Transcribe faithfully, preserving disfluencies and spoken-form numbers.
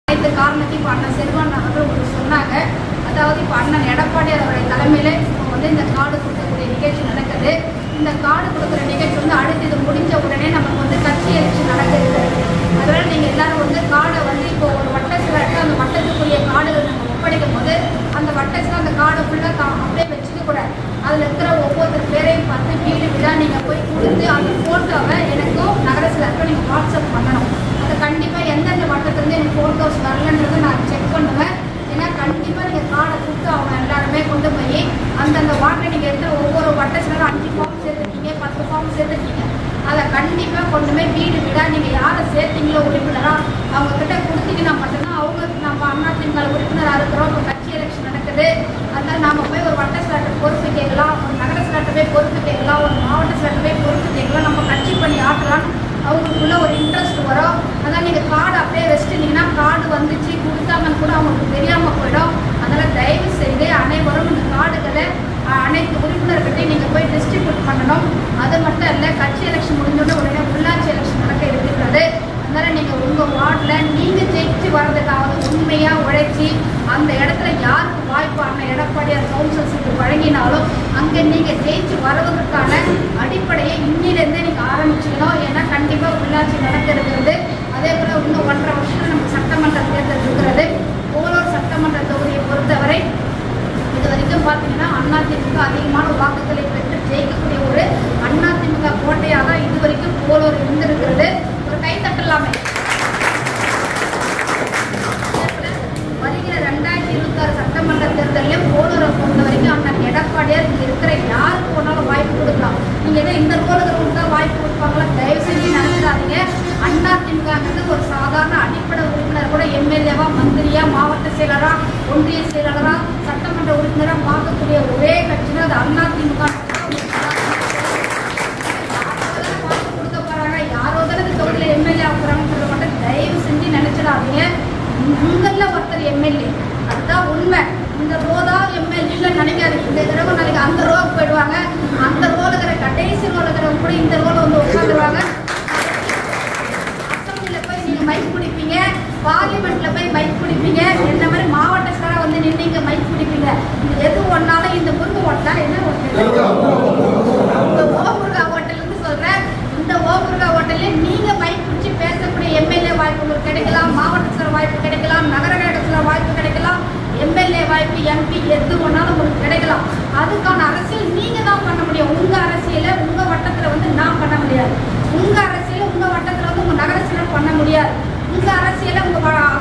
இந்த காரணத்தை இப்போ அண்ணன் செல்வன் அவர்கள் உங்களுக்கு சொன்னாங்க. அதாவது இப்போ அண்ணன் எடப்பாடி அவருடைய தலைமையில் இப்போ வந்து இந்த கார்டு கொடுக்கக்கூடிய நிகழ்ச்சி நடக்குது. இந்த கார்டு கொடுக்குற நிகழ்ச்சி வந்து அடுத்து இது முடிஞ்ச உடனே நமக்கு வந்து கட்சி எலெக்ஷன் நடக்க இருக்கிறது. அதனால் நீங்கள் எல்லாரும் வந்து கார்டை வந்து இப்போ ஒரு வட்டத்தில் எடுத்து அந்த வட்டத்துக்குரிய கார்டுகள் நம்ம ஒப்படைக்கும் போது அந்த வட்டத்தில் அந்த கார்டை ஃபுல்லாக அப்படியே வச்சுக்க கூடாது. அதில் இருக்கிற ஒவ்வொருத்தர் பேரையும் பார்த்து வீடு வீடாக நீங்கள் போய் கொடுத்து அந்த ஃபோட்டோவை எனக்கும் நகரத்தில் இருக்க நீங்கள் வாட்ஸ்அப் பண்ணணும். அதை கண்டிப்பாக எந்தெந்த வட்டத்துலேருந்து எனக்கு ஃபோட்டோஸ் வரலன்றதை நான் செக் பண்ணுவேன். ஏன்னா கண்டிப்பாக நீங்கள் கார்டை கொடுத்து அவங்க எல்லாருமே கொண்டு போய் அந்தந்த வாட்டை நீங்கள் எடுத்து ஒவ்வொரு வட்டத்தில் அஞ்சு ஃபார்ம் சேர்த்துருக்கீங்க, பத்து ஃபார்ம் சேர்த்துருக்கீங்க, அதை கண்டிப்பாக கொண்டு போய் வீடு வீடாக நீங்கள் யாரை சேர்த்தீங்களோ உறுப்பினராக அவங்கக்கிட்ட கொடுத்தீங்கன்னா மட்டும்தான் அவங்க நம்ம அதிமுக உறுப்பினராக இருக்கிறோம். இப்போ கட்சி எலெக்ஷன் நடக்குது. அதனால் நாம் போய் ஒரு வட்ட சிலாட்டை பொறுப்பு கேட்கலாம், ஒரு நகர சிலாட்டை போய் பொறுப்பு கேட்கலாம், ஒரு மாவட்ட சிலாட்டை போய் பொறுப்பு கேட்கலாம், நம்ம கட்சி பண்ணி ஆட்டலான்னு அவங்களுக்குள்ள ஒரு இன்ட்ரெஸ்ட் வரும். அதான் நீங்கள் கார்டு அப்படியே வச்சுட்டீங்கன்னா கார்டு வந்துச்சு கொடுத்தாங்கன்னு கூட அவங்களுக்கு தெரியாமல் போயிடும். அதனால் தயவு செய்து அனைவரும் இந்த கார்டுகளை அனைத்து உறுப்பினர்கிட்டையும் நீங்கள் போய் டிஸ்ட்ரிபியூட் பண்ணணும். அது மட்டும் இல்லை, கட்சி எலெக்ஷன் முடிஞ்சோடனே உடனே உள்ளாட்சி எலெக்ஷன் நடக்க இருக்கிறது. அதனால் நீங்கள் உங்கள் வார்டில் நீங்கள் ஜெயிச்சு வர்றதுக்காவது உண்மையாக உழைச்சி அந்த இடத்துல யாருக்கு வாய்ப்பான எடப்பாடியார் கவுன்சில்ஸுக்கு வழங்கினாலும் அங்கே நீங்கள் ஜெயிச்சு வருவதற்கான அடிப்படையை இன்னிலேருந்தே நீங்கள் ஆரம்பிச்சுக்கணும். ஏன்னா கண்டிப்பாக உள்ளாட்சி நடக்க இருக்கிறது. அதே போல் இன்னும் ஒன்றரை வருஷத்தில் நமக்கு சட்டமன்ற தேர்தல் இருக்கிறது. போலூர் சட்டமன்ற தொகுதியை பொறுத்தவரை இது வரைக்கும் பார்த்தீங்கன்னா அதிமுக அதிகமான வாக்குகளை பெற்று ஜெயிக்கக்கூடிய ஒரு அதிமுக கோட்டையாக தான் இது வரைக்கும் போலூர் இருந்திருக்கிறது. ஒரு கைத்தட்டலாமே. வருகிற ரெண்டாயிரத்தி இருபத்தி ஆறு சட்டமன்ற தேர்தலையும் போலூரை பொறுத்த வரைக்கும் அண்ணன் எடப்பாடியார் இங்கே இருக்கிற யாருக்கு போனாலும் வாய்ப்பு கொடுக்கலாம். நீங்கள் எதோ இந்த ரோலுக்கு கொடுத்தா வாய்ப்பு கொடுப்பாங்களா? தயவு செஞ்சு நினைச்சிடாதீங்க. அதிமுகங்கிறது ஒரு சாதாரண அடிப்படை உறுப்பினர் கூட எம்எல்ஏவா, மந்திரியா, மாவட்ட செயலரா, ஒன்றிய செயலாளரா, சட்டமன்ற உறுப்பினராக பார்க்கக்கூடிய ஒரே கட்சினா அது அதிமுக. வாய்ப்பு கொடுக்க போறாங்க, யாரோ தானே இந்த தொகுதியில் எம்எல்ஏ ஆகுறாங்கன்றத மட்டும் தயவு செஞ்சு நினைச்சிடாதீங்க. உங்களில் ஒருத்தர் எம்எல்ஏ, அதுதான் உண்மை. இந்த ரோதா எம்எல்ஏ நினைக்காது. இந்த தடவை நாளைக்கு அந்த ரோவுக்கு போயிடுவாங்க. அந்த ரோல இருக்கிற கடைசி ரோல இருக்கிறவங்க கூட இந்த ரோல வந்து உட்காந்துருவாங்க. அசம்பிளியில் போய் நீங்கள் மைக் பிடிப்பீங்க, பார்லிமெண்ட்டில் போய் மைக் பிடிப்பீங்க, இந்த மாதிரி மாவட்ட சாராக வந்து நின்று இங்கே மைக் பிடிப்பீங்க. இது எது ஒன்றாலும் இந்த முருங்கை ஹோட்டல் என்ன ஹோட்டல்? இந்த ஓமுருகா ஹோட்டல்னு சொல்கிறேன். இந்த ஓமுருகா ஹோட்டல்லே நீங்கள் மைக் பிடிச்சி பேசக்கூடிய எம்எல்ஏ வாய்ப்பு உங்களுக்கு கிடைக்கலாம், மாவட்ட சார் வாய்ப்பு கிடைக்கலாம், நகர கழகத்தில் வாய்ப்பு கிடைக்கலாம், எம்எல்ஏ வாய்ப்பு, எம்பி எது ஒன்றாலும் உங்களுக்கு கிடைக்கலாம். அதுக்கான அரசியல் நீங்கள் தான் பண்ண முடியும். உங்கள் அரசியலை உங்கள் வட்டத்தில் வந்து நான் பண்ண முடியாது. உங்கள் அரசியலை உங்கள் வட்டத்தில் வந்து உங்கள் நகர செயலர் பண்ண முடியாது. உங்கள் அரசியலை உங்கள்